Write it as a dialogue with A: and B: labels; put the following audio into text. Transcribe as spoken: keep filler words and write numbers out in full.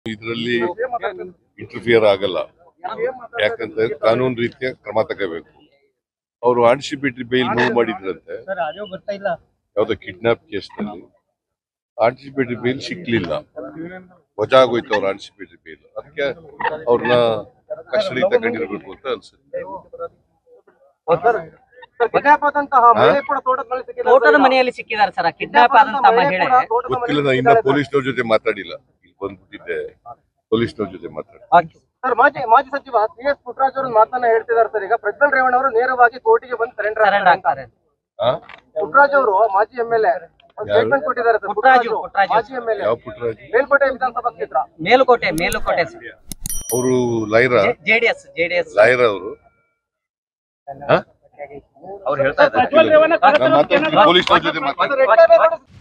A: ಇದರಲ್ಲಿ ಇಂಟರ್ಫಿಯರ್ ಆಗಲ್ಲ. ಯಾಕಂದ್ರೆ ಕಾನೂನು ರೀತಿಯ ಕ್ರಮ ತಗೋಬೇಕು. ಅವರು ಆಂಟಿಸಿಪೇಟರಿ ಬೇಲ್ ಮೂವ್ ಮಾಡಿದ್ರಂತೆ ಯಾವ್ದೋ ಕಿಡ್ನಾಪ್ ಕೇಸ್ನಲ್ಲಿ. ಆಂಟಿಸಿಪೇಟರಿ ಬೇಲ್ ಸಿಕ್ಲಿಲ್ಲ, ವಜಾ ಆಗೋಯ್ತು ಅವ್ರ ಆಂಟಿಸಿಪೇಟರಿ ಬೇಲ್. ಅದಕ್ಕೆ ಅವ್ರನ್ನ ಕಸ್ಟಡಿ ತಗೊಂಡಿರ್ಬೇಕು ಅಂತ ಅನ್ಸುತ್ತೆ.
B: ತೋಟದ ಮನೆಯಲ್ಲಿ ಸಿಕ್ಕಿದ್ದಾರೆ ಸರ್. ಕಿಡ್ನಾಪ್ ಆದಂತ ಮಹಿಳೆ
A: ಗೊತ್ತಿಲ್ಲ, ನಾ ಇನ್ನ ಪೊಲೀಸ್ನವ್ರ ಜೊತೆ ಮಾತಾಡಿಲ್ಲ. ಇಲ್ಲಿ ಬಂದ್ಬಿಟ್ಟಿದ್ದೆ, ಪೊಲೀಸ್ನವ್ರ ಜೊತೆ ಮಾತಾಡಿ.
C: ಸರ್, ಮಾಜಿ ಮಾಜಿ ಸಚಿವ ಸಿ ಎಸ್ ಪುಟ್ಟರಾಜ್ ಅವರು ಮಾತನ್ನ ಹೇಳ್ತಿದ್ದಾರೆ ಸರ್. ಈಗ ಪ್ರಜ್ವಲ್ ರೇವಣ್ಣ ಅವರು ನೇರವಾಗಿ ಕೋರ್ಟಿಗೆ ಬಂದು ಸರೆಂಡರ್ ಆಗ್ತಾರೆ. ಪುಟ್ಟರಾಜ್ ಅವರು ಮಾಜಿ ಎಂ ಎಲ್ ಎ ಸ್ಟೇಟ್ಮೆಂಟ್ ಕೊಟ್ಟಿದ್ದಾರೆ ಸರ್. ಪುಟ್ಟರಾಜು ಮಾಜಿ ಎಂ ಎಲ್ ಎ ಮೇಲ್ಕೋಟೆ ವಿಧಾನಸಭಾ ಕ್ಷೇತ್ರ
B: ಮೇಲುಕೋಟೆ ಮೇಲುಕೋಟೆ
A: ಅವರು ಲೈರಾ
B: ಜೆಡಿಎಸ್ ಜೆಡಿಎಸ್
A: ಲೈರಾ ಅವರು
B: ಅವ್ರು ಹೇಳ್ತಾ ಇದ್ದಾರೆ.
A: ಪೊಲೀಸ್ನವ್ರ ಜೊತೆ ಮಾತಾಡಿ.